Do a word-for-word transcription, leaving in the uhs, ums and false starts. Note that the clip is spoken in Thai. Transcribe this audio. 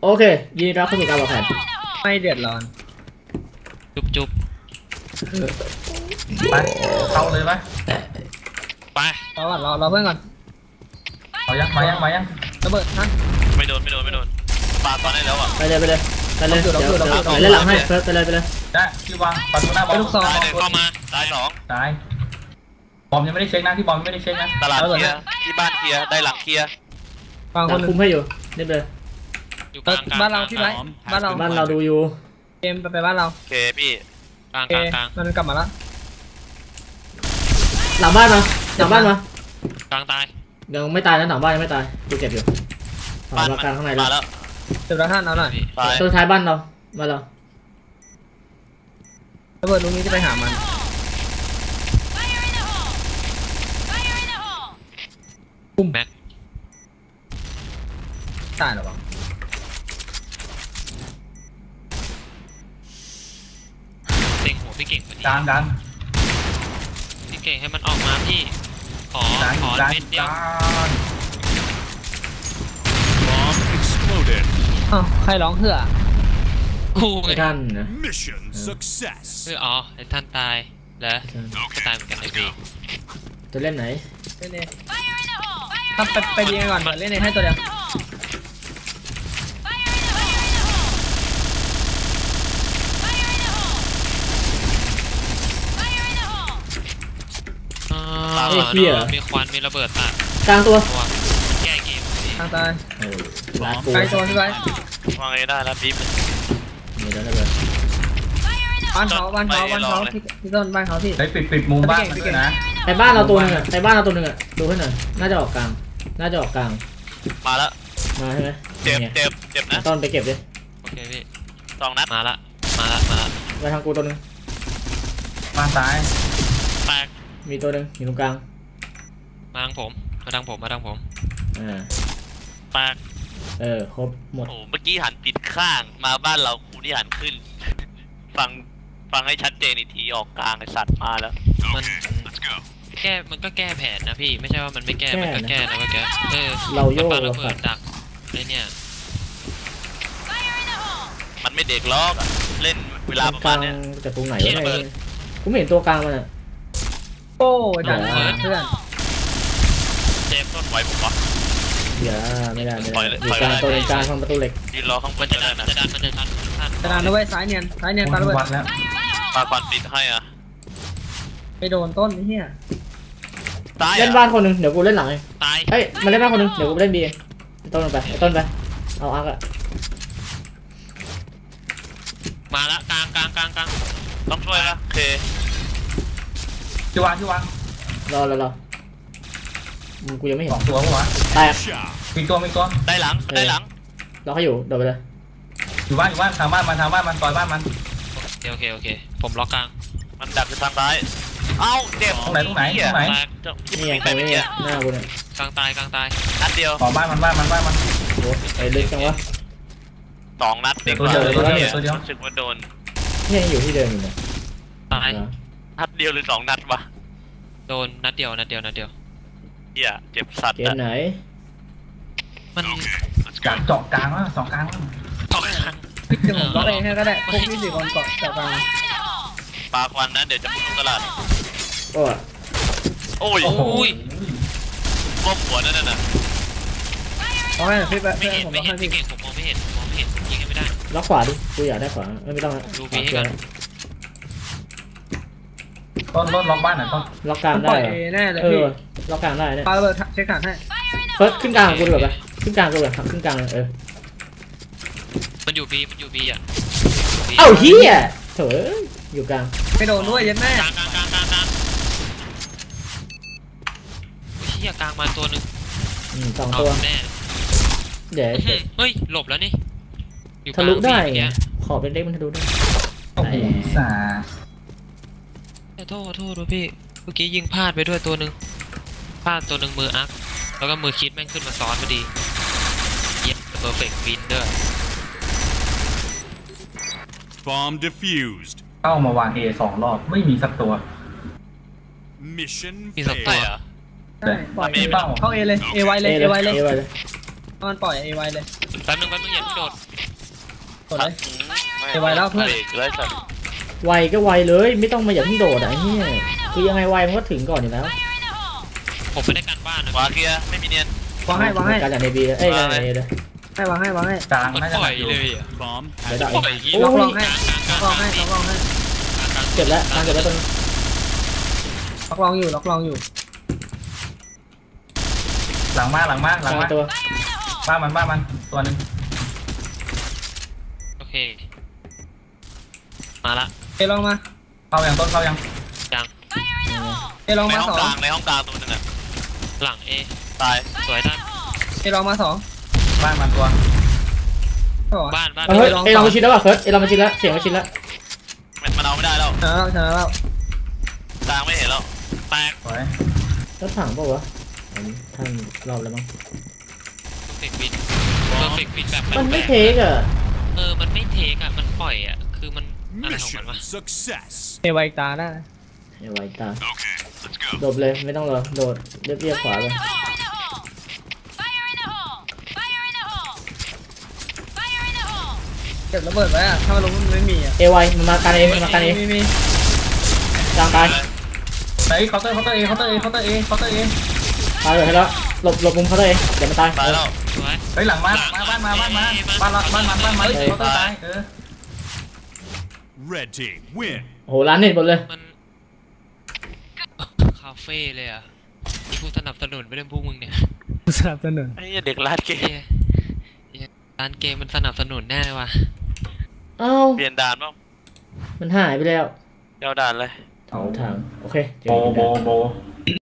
โอเคยินดีต้อนรับเข้าสู่การวางแผนไม่เดือดร้อนจุบจุบไปเข้าเลยไหมไปรอก่อนรอรอเพื่อนก่อนเอายังมายังมายังระเบิดนะไม่โดนไม่โดนไม่โดนปาตอนได้แล้วอ่ะไปเลยไปเลยไปเลยเดี๋ยวไปเล่นหลังให้เฟิร์สไปเลยไปเลยได้ที่วางประตูหน้าบอลลูกซองเข้ามาตายสองตายบอมยังไม่ได้เช็คนะที่บอมไม่ได้เช็คนะตลาดเคลียร์ที่บ้านเคลียร์ได้หลังเคลียร์ฟังคนคุมให้อยู่เรียบเลยบ้านเราพี่ไว้บ้านเราบ้านเราดูอยู่เกมไปไปบ้านเราโอเคพี่กลางกลางมันกลับมาแล้วหลังบ้านมาหลังบ้านมากลางตายยังไม่ตายนะหลังบ้านยังไม่ตายดูเจ็บอยู่บ้านกลางข้างในแล้วเจ็บแล้วท่านเอาหน่อยตัวท้ายบ้านเรามาเราระเบิดลูกนี้จะไปหามันปุ้มแม็กตายหรอวะเต็งหัวพี่เก่งกลางดันพี่เก่งให้มันออกมาพี่ขอขอเม็ดเดียวอ้าวใครร้องเหื่อไอ้ท่านนะเอออ๋อไอ้ท่านตายแล้วก็ตายเหมือนกันไอ้พี่จะเล่นไหนเล่นเองทำไปไปดีก่อนเล่นเองให้ตัวเดียวไอ้เหี้ยมีควันมีระเบิดตัดกลางตัวแก้เกมกลางตายไกลตัวพี่ไว้วางไงได้แล้วบิ๊บมีแล้วระเบิดบ้านเขาบ้านเขาบ้านเขาพี่ต้นบ้านเขาพี่ไปปิดปิดมุมบ้านนะในบ้านเราตัวนึงอ่ะในบ้านเราตัวนึงอ่ะดูให้หน่อยน่าจะออกกลางน่าจะออกกลางมาแล้วมาใช่ไหมเจ็บเจ็บเจ็บนะต้นไปเก็บดิโอเคพี่สองนัดมาละมาละมาละไปทางกูตัวนึงบ้านซ้ายแตกมีตัวนึงอยู่ตรงกลางมาทางผมมาทางผมมาทางผมอ่าแตกเออครบหมดโอ้เมื่อกี้หันปิดข้างมาบ้านเราคูนี่หันขึ้นฟังฟังให้ชัดเจนอีกทีออกกลางไอสัตว์มาแล้วมันแก้มันก็แก้แผนนะพี่ไม่ใช่ว่ามันไม่แก้มันก็แก้นะว่าแกเออเราโยกระเบิดดักไอเนี่ยมันไม่เด็กล็อกอ่ะเล่นเวลาประมาณเนี้ยจะตรงไหนวะเนี่ยกูไม่เห็นตัวกลางมันอ่ะโอ้ดันเพื่อนเจมต้นไหวผมวะเดี๋ยวไม่ได้ไม่ได้อยู่กลางตัวกลางของประตูเหล็กยืนรอข้างบนจะดันจะดันมันจะดันจะดันด้วยซ้ายเนียนซ้ายเนียนปาระเบิดแล้วปาควันปิดให้อ่ะไปโดนต้นนี่เฮียเล่นบ้านคนหนึ่งเดี๋ยวกูเล่นหลังเองตายเฮ้ยมาเล่นบ้านคนหนึ่งเดี๋ยวกูเล่นบีต้นไปต้นไปเอาอาร์กอะมาละกลางกลางกลางกลางต้องช่วยละโอเคชิวางชิวางรอรอรอกูยังไม่เห็นตัวหัวแตกมีตัวมีตัวได้หลังได้หลังเราเขาอยู่เดี๋ยวไปเลยอยู่บ้านอยู่บ้านทางบ้านมันทางบ้านมันต่อยบ้านมันโอเคโอเคผมล็อกกลางมันดักอยู่ทางซ้ายเอ้าเจ็บตรงไหนตรงไหนตรงไหนนี่ไงตรงนี้หน้ากูเนี่ยกลางตายกลางตายนัดเดียวขอบ้านมันบ้านมันบ้านมันโอ้ไอ้เล็กจังวะสองนัดตัวเดียวตัวเดียวตัวเดียวรู้สึกว่าโดนนี่ยังอยู่ที่เดิมอยู่เนี่ยตายนัดเดียวหรือสองนัดวะโดนนัดเดียวนัดเดียวนัดเดียวเหี้ยเจ็บสัตว์เกมไหนมันกลางเจาะกลางวะสองกลางสองกลางพี่จะผมล็อกเองให้ก็ได้พวกพี่สี่คนเกาะเจาะกลางปลาควันนะเดี๋ยวจะมุดตลาดโอ้ยโอ้ยโอ้ยก้มหัวนั่นน่ะมองให้พี่แบบไม่เห็นไม่เห็นพี่เก่งผมมองไม่เห็นมองไม่เห็นยิงไม่ได้ล็อกขวาดิกูอยากได้ขวาไม่ต้องดูบีให้ก่อนต้นต้นล็อกบ้านหน่อยต้นล็อกกลางได้แน่เลยพี่ล็อกกลางได้เนี่ยปาระเบิดเช็คขาดให้เฟิร์สขึ้นกลางกูดีกว่าไปขึ้นกลางกูเลยขึ้นกลางเออมันอยู่บีมันอยู่บีอ่ะเอ้าเฮียเถอะอยู่กลางไม่โดนด้วยยันแม่กลางกลางกลางกลางกลางเฮียกลางมาตัวหนึ่งสองตัวแน่เดี๋ยวเฮ้ยหลบแล้วนี่ทะลุได้ขอเป็นเล็กมันทะลุได้โอ้โหสาโทษโทษด้วยพี่เมื่อกี้ยิงพลาดไปด้วยตัวหนึ่งพลาดตัวหนึ่งมืออัพแล้วก็มือคิดแม่งขึ้นมาซ้อนพอดีเย็บเพอร์เฟกต์วินเดอร์ Bomb defused เข้ามาวาง A สองรอบไม่มีสักตัว Mission มีสองตัวใช่ปล่อยเข้า A เลย A ไวเลย A ไวเลยมันปล่อยเอไวเลยแป๊บนึงแป๊บนึงอย่าเพิ่งโดดกดเลยไม่เดี๋ยวไว้แล้วเพื่อนบรกเลยสัตว์ไวก็ไวเลยไม่ต้องมาอย่าเพิ่งโดดอ่ะไอ้เหี้ยคือยังไงไวมันก็ถึงก่อนอยู่แล้วผมไม่ได้การบ้านนะวางเคลียร์ไม่มีเนียนวางให้วางให้การจากเนบีเอ้ยการจากเนเลยให้วางให้วางให้กลางมันน่าจะปล่อยอยู่เลยอ่ะ Bomb เดี๋ยว has ได้ปล่อยอย่างงี้ล็อกลองให้กลางล็อกกลลาอง งให้ล็อกลองให้กลางเก็บแล้วการเก็บแล้วตรงล็อกลองอยู่ล็อกลองอยู่หลังมาหลังมาหลังกมาลางตัวบ้านมันบ้านมันตัวหนึงโอเคมาละเอลองมาเข้ายังต้นเข้ายังยังเอลองในมาห้องสอก งลางในห้องกลางตัวนึงอ่ะหลังเอตายสวยท่านเอลองมาสองบ้านมันตัวก็บอกบ้านบ้านเฮ้ยเอ้ยเรามาชิดแล้วป่ะเฟิร์สเอ้ยเรามาชิดแล้วเสียงมาชิดแล้วมันเอาไม่ได้แล้วชนะแล้วชนะแล้วกลางไม่เห็นแล้วแตกสวยรถถังเปล่าวะอันนี้ท่านรอบแล้วมั้งเฟกบินเพอร์เฟกบินแบบมันไม่เทคอ่ะเออมันไม่เทคอ่ะมันปล่อยอ่ะคือมันอะไรของมัน mission วะ success. เอไวตาได้อย่าไวตา Okay, let's go. โดดเลยไม่ต้องรอโดดเรียบเรียบขวาไปเก็บระเบิดไว้อะถ้ามันลงมันไม่มีอะเอไวมันมาการเอมันมาการเอมีมีกลางตายไหนเคาน์เตอร์เคาน์เตอร์เอเคาน์เตอร์เอเคาน์เตอร์เอเคาน์เตอร์เอตายเลยให้แล้วหลบหลบมุมเขาเลยเดี๋ยวมันตายตายแล้วสวยเฮ้ยหลังมามาบ้านมาบ้านมาบ้านละบ้านมันบ้านมันเคาน์เตอร์ตายเออ Red team win. โอ้โหร้านเน็ตหมดเลยมันคาเฟ่เลยอ่ะนี่กูสนับสนุนไม่ได้พวกมึงเนี่ยสนับสนุนไอ้เด็กร้านเกมร้านเกมมันสนับสนุนแน่ว่ะเอ้าเปลี่ยนด่านป่ะมันหายไปแล้วเจ้าด่านเลยเอาทางโอเคเจโบอกันโบโบ